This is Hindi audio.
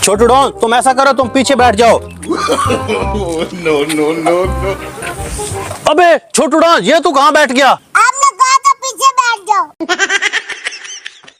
छोटू डॉन, तुम ऐसा करो, तुम पीछे बैठ जाओ। No no no no. अबे छोटू डॉन, ये तू कहाँ बैठ गया? आपने कहा था पीछे बैठ जाओ।